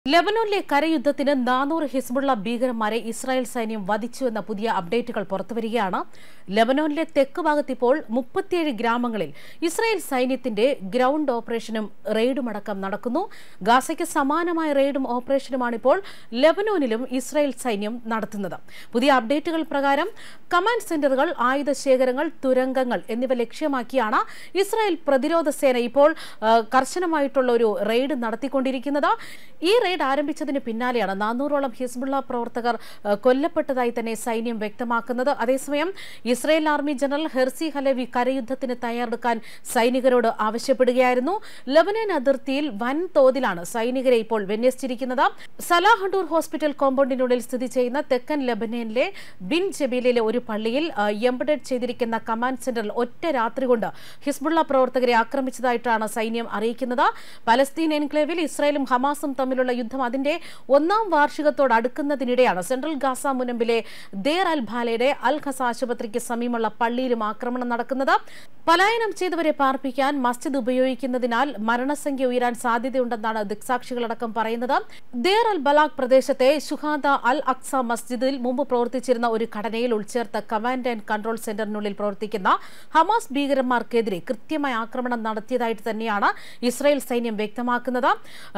ലെബനോനിലെ കരയുദ്ധത്തിന് 400 Hezbollah ഭീകരന്മാരെ Israel സൈന്യം വധിച്ചുവെന്ന പുതിയ അപ്ഡേറ്റുകൾ പുറത്തുവരികയാണ്. ലെബനോനിലെ തെക്ക് ഭാഗത്ത് ഇപ്പോൾ 37 ഗ്രാമങ്ങളിൽ ഇസ്രായേൽ സൈന്യത്തിന്റെ ഗ്രൗണ്ട് ഓപ്പറേഷനും റെയ്ഡുമടക്കം നടക്കുന്നു. ഗാസയ്ക്ക് സമാനമായ റെയ്ഡും ഓപ്പറേഷനുമാണിപ്പോൾ ലെബനോനിലും ഇസ്രായേൽ സൈന്യം നടത്തുന്നത്. പുതിയ അപ്ഡേറ്റുകൾ പ്രകാരം കമാൻഡ് സെന്ററുകൾ, ആയുധ ശേഖരങ്ങൾ, തുരങ്കങ്ങൾ എന്നിവ ലക്ഷ്യമാക്കിയാണ് ഇസ്രായേൽ പ്രതിരോധ സേന ഇപ്പോൾ കർശനമായിട്ടുള്ള ഒരു റെയ്ഡ് നടത്തിക്കൊണ്ടിരിക്കുന്നത്. ഈ റെയ്ഡ് ആരംഭിച്ചതിന് പിന്നാലെയാണ് 400ഓളം ഹിസ്ബുള്ള പ്രവർത്തകർ കൊല്ലപ്പെട്ടതായി തന്നെ സൈന്യം വ്യക്തമാക്കുന്നത്. അതേസമയം Israel army general Herzi Halevi കരയുദ്ധത്തിന് തയ്യാറെടുക്കാൻ സൈനികരോട് ആവശ്യപ്പെടുകയായിരുന്നു. ലെബനൻ അതിർത്തിയിൽ വൻതോതിലാണ് സൈനികരെ ഇപ്പോൾ വിന്യസിച്ചിരിക്കുന്നത്. സലാഹഡൂർ ഹോസ്പിറ്റൽ കോമ്പൗണ്ടിനുള്ളിൽ സ്ഥിതി ചെയ്യുന്ന തെക്കൻ ലെബനനിലെ ബിൻ ജബീലിലെ ഒരു പള്ളിയിൽ എംബഡഡ് ചെയ്തിരിക്കുന്ന കമാൻഡ് സെന്ററിൽ ഒറ്റ രാത്രി കൊണ്ട് ഹിസ്ബുള്ള പ്രവർത്തകരെ ആക്രമിച്ചതായിട്ടാണ് സൈന്യം അറിയിക്കുന്നത്. പലസ്തീൻ എൻക്ലേവിൽ ഇസ്രായേലും ഹമാസും തമ്മിലുള്ള യുദ്ധം അതിന്റെ 1ാം വാർഷികത്തോട് അടുക്കുന്നതിനിടെയാണ് സെൻട്രൽ ഗാസ മുനമ്പിലെ ദേർ അൽ ബാലയുടെ അൽ ഖസ ആശുപത്രിക്ക് സമീപമുള്ള പള്ളിയിലും ആക്രമണം നടക്കുന്നത്. പലായനം ചെയ്തവരെ പാർപ്പിക്കാൻ മസ്ജിദ് ഉപയോഗിക്കുന്നതിനാൽ മരണസംഖ്യ ഉയരാൻ സാധ്യതയുണ്ടെന്നാണ് ദിക്സാക്ഷികളടക്കം പറയുന്നത്. ദേർ അൽ ബലാഗ് പ്രദേശത്തെ ഷുഹാദ അൽ അക്സ മസ്ജിദിൽ മുമ്പ് പ്രവർത്തിച്ചിരുന്ന ഒരു ഘടനയിൽ ഉൾച്ചേർത്ത കമാൻഡ് ആൻഡ് കൺട്രോൾ സെന്ററിനുള്ളിൽ പ്രവർത്തിക്കുന്ന ഹമാസ് ഭീകരന്മാർക്കെതിരെ കൃത്യമായ ആക്രമണം നടത്തിയതായിട്ട് തന്നെയാണ് ഇസ്രായേൽ സൈന്യം വ്യക്തമാക്കുന്നത്.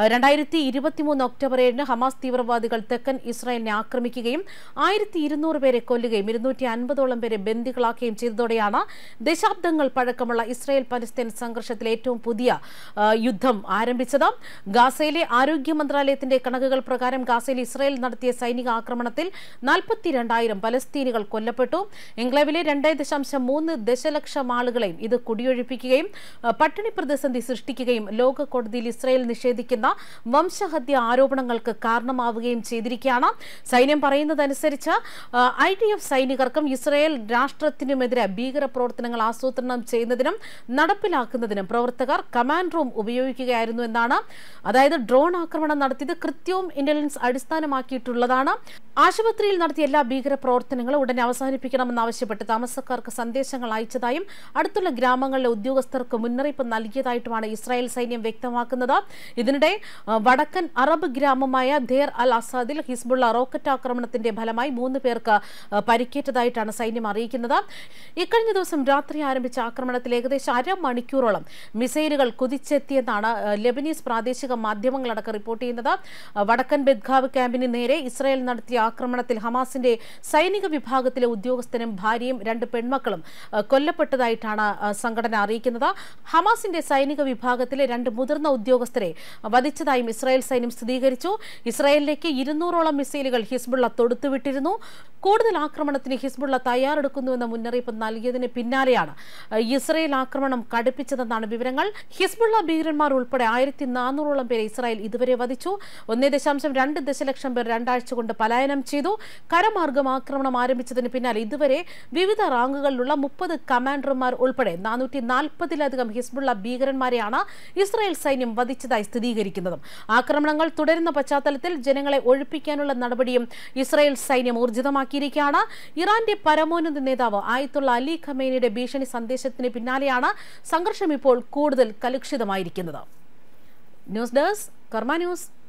2023 ഒക്ടോബർ 7 ഹമാസ് തീവ്രവാദികൾ തെക്കൻ ഇസ്രായേലിനെ ആക്രമിക്കുകയും 1200 പേരെ കൊല്ലുകയും 250ഓളം പേരെ ബന്ദികളാക്കുകയും ചെയ്തതോടെയാണ് ദശാബ്ദങ്ങൾ പഴക്കമുള്ള ഇസ്രായേൽ പലസ്തീൻ സംഘർഷത്തിലെ ഏറ്റവും പുതിയ യുദ്ധം ആരംഭിച്ചത്. ഗാസയിലെ ആരോഗ്യ മന്ത്രാലയത്തിന്റെ കണക്കുകൾ പ്രകാരം ഗാസയിൽ ഇസ്രായേൽ നടത്തിയ സൈനിക ആക്രമണത്തിൽ 42,000 പലസ്തീനികൾ കൊല്ലപ്പെട്ടു. എൻക്ലേവിലെ 2.3 ദശലക്ഷം ആളുകളെയും ഇത് കുടിയൊഴിപ്പിക്കുകയും പട്ടിണി പ്രതിസന്ധി സൃഷ്ടിക്കുകയും ലോക കോടതിയിൽ ഇസ്രായേൽ നിഷേധിക്കുന്ന വംശഹത്യ ആരോപണങ്ങൾക്ക് കാരണമാവുകയും ചെയ്തിരിക്കുകയാണ്. സൈന്യം പറയുന്നതനുസരിച്ച് IDF സൈനികർക്കും ഇസ്രായേൽ രാഷ്ട്രത്തിനുമെതിരെ ഭീകര പ്രവർത്തനങ്ങൾ ആസൂത്രണം ചെയ്യുന്നതിനും നടപ്പിലാക്കുന്നതിനും പ്രവർത്തകർ കമാൻഡ് റൂം ഉപയോഗിക്കുകയായിരുന്നു എന്നാണ്. അതായത് ഡ്രോൺ ആക്രമണം നടത്തിയത് കൃത്യവും ഇന്റലിജൻസ് അടിസ്ഥാനമാക്കിയിട്ടുള്ളതാണ്. ആശുപത്രിയിൽ നടത്തിയ എല്ലാ ഭീകര പ്രവർത്തനങ്ങളും ഉടനെ അവസാനിപ്പിക്കണമെന്നാവശ്യപ്പെട്ട് താമസക്കാർക്ക് സന്ദേശങ്ങൾ അയച്ചതായും അടുത്തുള്ള ഗ്രാമങ്ങളിലെ ഉദ്യോഗസ്ഥർക്ക് മുന്നറിയിപ്പ് നൽകിയതായിട്ടുമാണ് ഇസ്രായേൽ സൈന്യം വ്യക്തമാക്കുന്നത്. ഇതിനിടെ വടക്കൻ അറബ് ഗ്രാമമായ ദേർ അൽ അസാദിൽ ഹിസ്ബുള്ള റോക്കറ്റ് ആക്രമണത്തിന്റെ ഫലമായി 3 പേർക്ക് പരിക്കേറ്റതായിട്ടാണ് സൈന്യം അറിയിക്കുന്നത്. ഇക്കഴിഞ്ഞ ദിവസം രാത്രി ആരംഭിച്ച ആക്രമണത്തിൽ ഏകദേശം അരമണിക്കൂറോളം മിസൈലുകൾ കുതിച്ചെത്തിയെന്നാണ് ലെബനീസ് പ്രാദേശിക മാധ്യമങ്ങളടക്കം റിപ്പോർട്ട് ചെയ്യുന്നത്. വടക്കൻ ബെദ്ഗാവ് ക്യാമ്പിന് നേരെ ഇസ്രായേൽ നടത്തിയ ആക്രമണത്തിൽ ഹമാസിന്റെ സൈനിക വിഭാഗത്തിലെ ഉദ്യോഗസ്ഥനും ഭാര്യയും 2 പെൺമക്കളും കൊല്ലപ്പെട്ടതായിട്ടാണ് സംഘടന അറിയിക്കുന്നത്. ഹമാസിന്റെ സൈനിക വിഭാഗത്തിലെ 2 മുതിർന്ന ഉദ്യോഗസ്ഥരെ വധിച്ചതായും ഇസ്രായേൽ സൈന്യം സ്ഥിരീകരിച്ചു. ഇസ്രായേലിലേക്ക് 200ഓളം മിസൈലുകൾ ഹിസ്ബുള്ള തൊടുത്തുവിട്ടിരുന്നു. കൂടുതൽ ആക്രമണത്തിന് ഹിസ്ബുള്ള തയ്യാറെടുക്കുന്നുവെന്ന മുന്നറിയിപ്പ് നൽകിയതിന് പിന്നാലെയാണ് ഇസ്രായേൽ ആക്രമണം കടുപ്പിച്ചതെന്നാണ് വിവരങ്ങൾ. ഹിസ്ബുള്ള ഭീകരന്മാർ ഉൾപ്പെടെ 1400ഓളം പേരെ ഇസ്രായേൽ ഇതുവരെ വധിച്ചു. 1.2 ദശലക്ഷം പേർ 2 ആഴ്ച കൊണ്ട് പലായനം ചെയ്തു. കരമാർഗം ആക്രമണം ആരംഭിച്ചതിന് പിന്നാലെ ഇതുവരെ വിവിധ റാങ്കുകളിലുള്ള 30 കമാൻഡർമാർ ഉൾപ്പെടെ 440ലധികം ഹിസ്ബുള്ള ഭീകരന്മാരെയാണ് ഇസ്രായേൽ സൈന്യം വധിച്ചതായി സ്ഥിരീകരിക്കുന്നത്. ആക്രമണങ്ങൾ തുടരുന്ന പശ്ചാത്തലത്തിൽ ജനങ്ങളെ ഒഴിപ്പിക്കാനുള്ള നടപടിയും ഇസ്രായേൽ സൈന്യം ഊർജിതമാക്കിയിരിക്കുകയാണ്. ഇറാന്റെ പരമോന്നത നേതാവ് ആയത്തുള്ള അലി ഖമേനിയുടെ ഭീഷണി സന്ദേശത്തിന് പിന്നാലെയാണ് സംഘർഷം ഇപ്പോൾ കൂടുതൽ കലുഷിതമായിരിക്കുന്നത്. News desk Karma news.